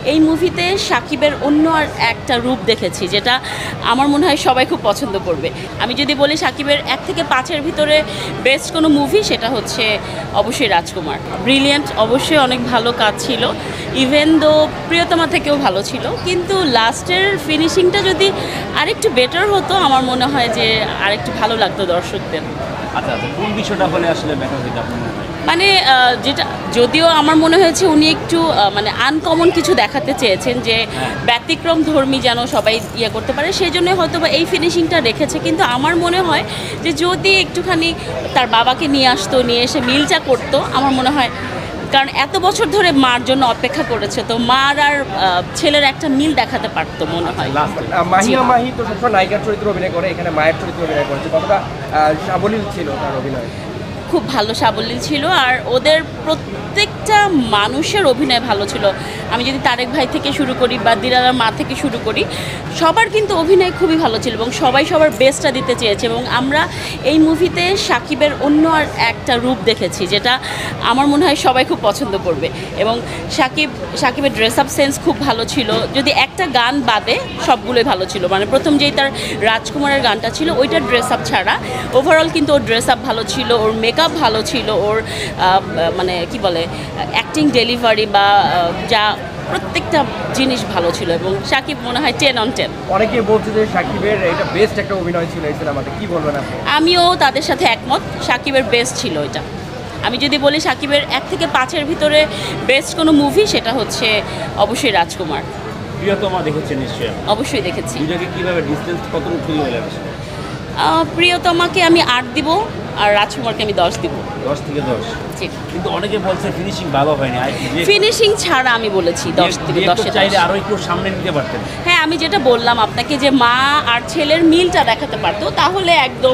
এই মুভিতে সাকিবের অন্য আর একটা রূপ দেখেছি, যেটা আমার মনে হয় সবাই খুব পছন্দ করবে। আমি যদি বলি সাকিবের 1 থেকে 5-এর ভিতরে বেস্ট কোনো মুভি, সেটা হচ্ছে অবশ্যই রাজকুমার। ব্রিলিয়েন্ট, অবশ্যই অনেক ভালো কাজ ছিল, ইভেন দো প্রিয়তমা থেকেও ভালো ছিল, কিন্তু লাস্টের ফিনিশিংটা যদি আরেকটু বেটার হতো আমার মনে হয় যে আরেকটু ভালো লাগতো দর্শকদের। আচ্ছা আচ্ছা, কোন বিষয়টা হলে আসলে বেটার হইতো আপনার মনে হয়? মানে যেটা, যদিও আমার মনে হয়েছে উনি একটু মানে আনকমন কিছু দেখাতে চেয়েছেন, যে ব্যতিক্রম ধর্মী যেন সবাই ইয়ে করতে পারে, সেই জন্য হয়তো বা এই ফিনিশিংটা রেখেছে। কিন্তু আমার মনে হয় যে যদি একটুখানি তার বাবাকে নিয়ে আসতো, নিয়ে এসে মিলটা করতো, আমার মনে হয়, কারণ এত বছর ধরে মার জন্য অপেক্ষা করেছে, তো মার আর ছেলের একটা মিল দেখাতে পারতো মনে হয়। মাহিয়া মাহি তো সবসময় নায়িকার চরিত্র অভিনয় করে, এখানে মায়ের চরিত্র অভিনয় করেছে, কতটা সাবলীল ছিল তার অভিনয়? খুব ভালো সাবলীল ছিল, আর ওদের প্রত্যেকটা মানুষের অভিনয় ভালো ছিল। আমি যদি তারেক ভাই থেকে শুরু করি বা দিলারার মা থেকে শুরু করি, সবার কিন্তু অভিনয় খুবই ভালো ছিল এবং সবাই সবার বেস্টটা দিতে চেয়েছে। এবং আমরা এই মুভিতে সাকিবের অন্য আর একটা রূপ দেখেছি, যেটা আমার মনে হয় সবাই খুব পছন্দ করবে। এবং সাকিবের ড্রেস আপ সেন্স খুব ভালো ছিল, যদি একটা গান বাদে সবগুলোই ভালো ছিল। মানে প্রথম যেই তার রাজকুমারের গানটা ছিল, ওইটার ড্রেস আপ ছাড়া ওভারঅল কিন্তু ওর ড্রেস আপ ভালো ছিল, ওর মেকআপ ভালো ছিল, ওর মানে কি বলে অ্যাক্টিং ডেলিভারি বা যা প্রত্যেকটা জিনিস ভালো ছিল। এবং সাকিব মনে হয় 10 on 10। অনেকে বলছে যে সাকিবের এটা বেস্ট একটা অভিনয় ছিল এই সিনেমাতে, কি বলবেন আপনি? আমিও তাদের সাথে একমত, সাকিবের বেস্ট ছিল এটা। আমি যদি বলি সাকিবের 1 থেকে 5-এর ভিতরে বেস্ট কোনো মুভি, সেটা হচ্ছে অবশ্যই রাজকুমার। প্রিয়তমা দেখেছেন নিশ্চয়ই? অবশ্যই দেখেছি। দুটাকে কিভাবে ডিসটেন্স কতটুকু তৈরি হয়ে লাগছে? প্রিয়তমাকে আমি 8 দিব, আর রাজকুমারকে আমি 10 দিব। 10 থেকে 10। কিন্তু অনেকে বলছে ফিনিশিং ভালো হয়নি। ফিনিশিং ছাড়া আমি বলেছি 10 থেকে 10 চাইলে আরো একটু সামনে নিতে পারতেন। হ্যাঁ, আমি যেটা বললাম আপনাকে, যে মা আর ছেলের মিলটা দেখাতে পারতো, তাহলে একদম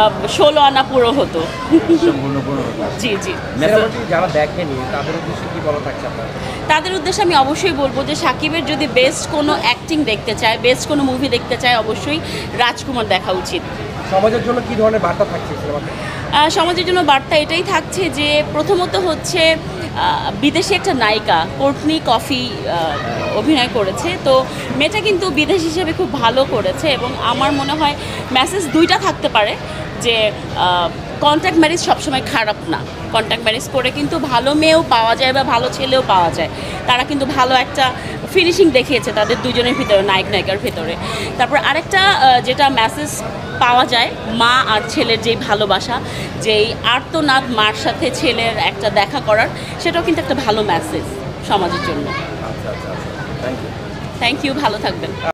16 আনা পুরো হতো। সম্পূর্ণ পুরো হতো। জি জি। যারা দেখেনি তাদের উদ্দেশ্যে কি বলা থাকছে আপনার? তাদের উদ্দেশ্যে আমি অবশ্যই বলবো যে সাকিবের যদি বেস্ট কোনো অ্যাক্টিং দেখতে চায়, বেস্ট কোনো মুভি দেখতে চায়, অবশ্যই রাজকুমার দেখা উচিত। সমাজের জন্য কি ধরনের বার্তা থাকছে সিনেমাতে? সমাজের জন্য বার্তা এটাই থাকছে যে প্রথমত হচ্ছে বিদেশি একটা নায়িকা কোর্টনি কফি অভিনয় করেছে, তো মেয়েটা কিন্তু বিদেশ হিসেবে খুব ভালো করেছে। এবং আমার মনে হয় মেসেজ দুইটা থাকতে পারে, যে কন্ট্যাক্ট ম্যারেজ সবসময় খারাপ না, কন্ট্যাক্ট ম্যারেজ করে কিন্তু ভালো মেয়েও পাওয়া যায় বা ভালো ছেলেও পাওয়া যায়। তারা কিন্তু ভালো একটা ফিনিশিং দেখিয়েছে তাদের দুজনের ভিতরে, নায়ক নায়িকার ভিতরে। তারপর আরেকটা যেটা মেসেজ পাওয়া যায়, মা আর ছেলের যেই ভালোবাসা, যেই আর্তনাদ মার সাথে ছেলের একটা দেখা করার, সেটাও কিন্তু একটা ভালো মেসেজ সমাজের জন্য। আচ্ছা আচ্ছা আচ্ছা, থ্যাংক ইউ। থ্যাংক ইউ, ভালো থাকবেন।